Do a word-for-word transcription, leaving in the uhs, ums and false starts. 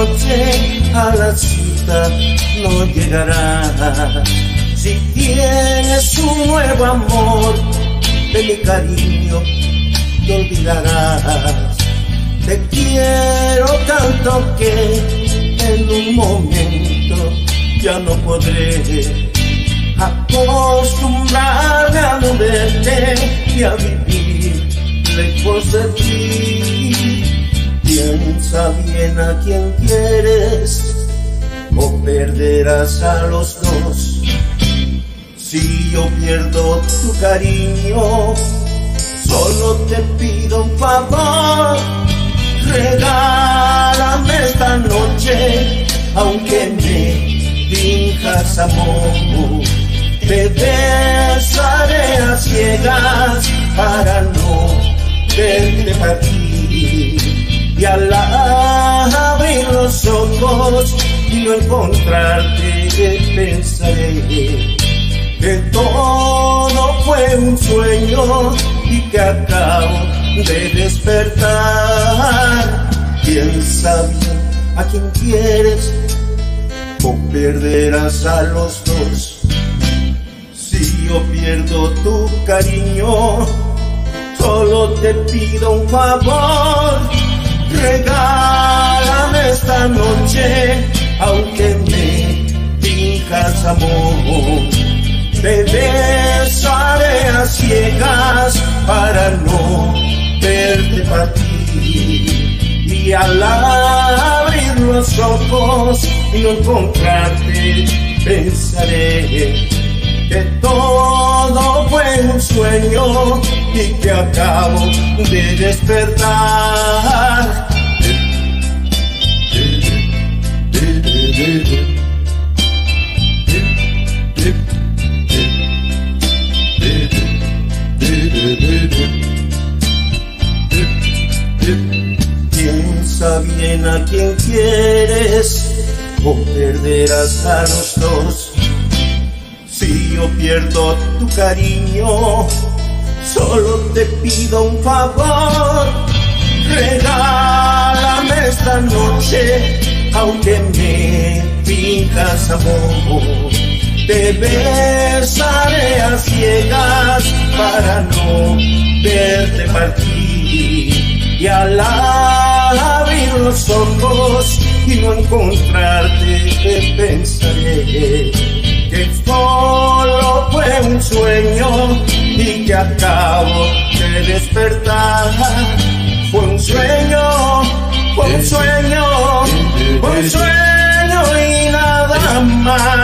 noche a la cita no llegarás. Si tienes un nuevo amor, de mi cariño te olvidarás. Te quiero tanto que en un momento ya no podré acostumbrarme a no verte y a vivir lejos de ti. Piensa bien a quien quieres o perderás a los dos. Si yo pierdo tu cariño, solo te pido un favor. Regálame esta noche, aunque me finjas amor. Te besaré a ciegas para no verte partir. Y al abrir los ojos y no encontrarte, pensaré que todo fue un sueño y que acabo de despertar. Piensa bien a quien quieres o perderás a los dos. Si yo pierdo tu cariño, solo te pido un favor. Regálame esta noche, aunque me finjas amor. Te besaré a ciegas para no verte partir. Y al abrir los ojos y no encontrarte, pensaré que todo fue un sueño y que acabo de despertar. Piensa bien a quien quieres o perderás a los dos. Si yo pierdo tu cariño, solo te pido un favor. Regálame esta noche, aunque me finjas amor. Te besaré a ciegas para no verte partir. Y al abrir los ojos y no encontrarte, pensaré que solo fue un sueño y que acabo de despertar. Fue un sueño, fue un sueño, fue un sueño y nada más.